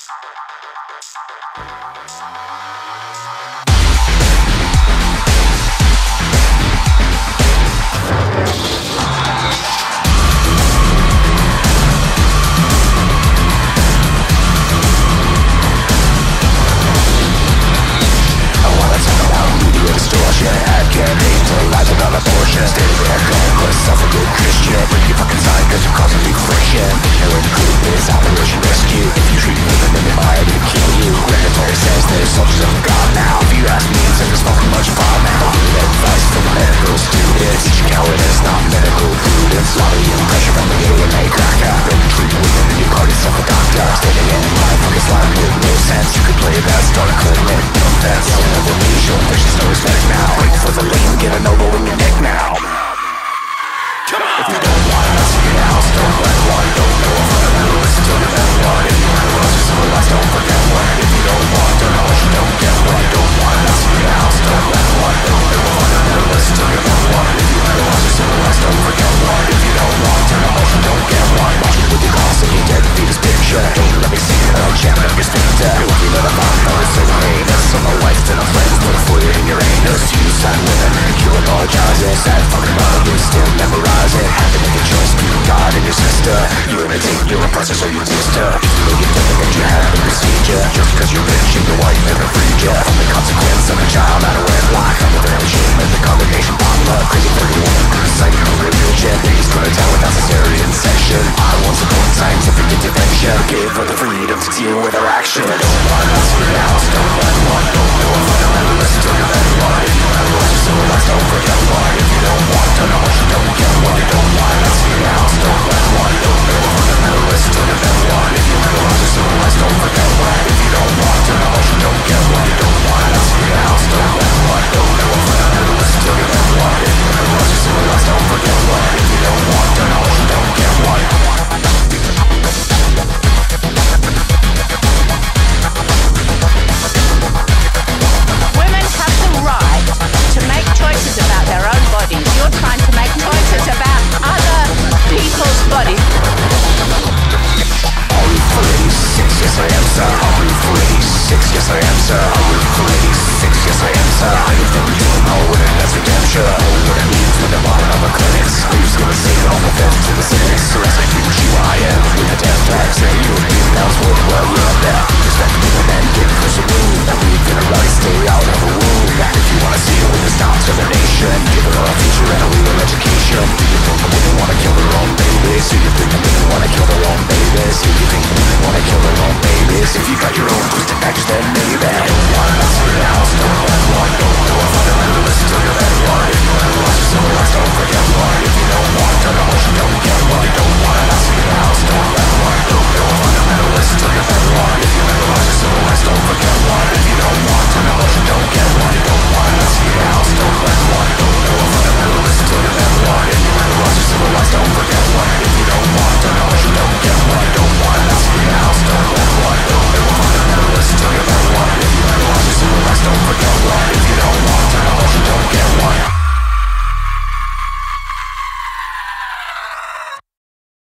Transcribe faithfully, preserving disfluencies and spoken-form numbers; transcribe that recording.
Distortion, ad campaign to lies about abortion. Stay there, going with self a good Christian. Break your fucking side cause you're causing me friction. Ignorant group is operation rescue. If you treat me with an empire, they kill you. Randall Terry says there's soldiers of God now. If you ask me, it's there's fucking much fun now. Good advice from medical students. Teach cowardice, not medical prudence. Lobbying pressure from the a m a cracker. Don't treat women and you call yourself a doctor. Standing in line from Islam with no sense. You could play that, start a clinic, no offense. Don't ever leave, show there's just no respect now. Wait for the lane, get an elbow in your neck now. Come on. If you don't want to see your house, don't let one. Don't know if I'm gonna listen to the best one. If you want to rush your civilized, don't forget one. If you don't want to know what you don't get one. Don't want to see your house, don't let one. Don't know if I'm gonna listen to the best one. If you want to rush your civilized, don't forget one. If you don't want to know what you don't get one. Watch me with your glass and your dead fetus picture. Don't let me see it, I'll jam it up your sphincter. If you let a bomb, know it's so heinous. So my wife and her friends put a foot in your anus. You sign women, you apologize. Sad fucking love, you still memorize it. Had to make a choice between God and your sister. You imitate your oppressor, so you dissed her. If you know you don't think you have the procedure. Just cause you're rich and your wife never freed ya. From the consequence of a child out of wedlock. I'm the very shame of the congregation potluck. Crazy thirty woman, crucified your religion. Please put a down without cesarean section. I want support scientific intervention. Give her the freedom to deal with her action. Don't want to see your house, don't let one. Don't know if I'm gonna listen to your best one. If you want to watch your civilized, don't forget one. If you don't want to know what you don't get one. Don't want to see your house, don't let one. Don't know if I'm gonna listen to your best one. If you want to watch your civilized, don't forget one. If you don't want to know what you don't get one. Don't want to see your house, don't let one. Don't know if I'm gonna listen to your best one. If you want to watch your civilized, don't forget one. If you don't want to know what you don't get one. Women have the right to make choices about their own bodies. You're trying to make choices about other people's bodies. Are we for eighty-six? Yes I am, sir. Are we for eighty-six? Yes I am, sir. Are we for eighty-six? Yes I am, sir. I think we don't know what it is, we damn sure know what it means with the bottom of a clinic. I'm just gonna say it on the fence to the cynics. So as I keep